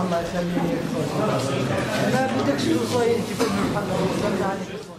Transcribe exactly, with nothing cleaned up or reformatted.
الله يخليك. ما بدكش توصي تجيب لنا الحل.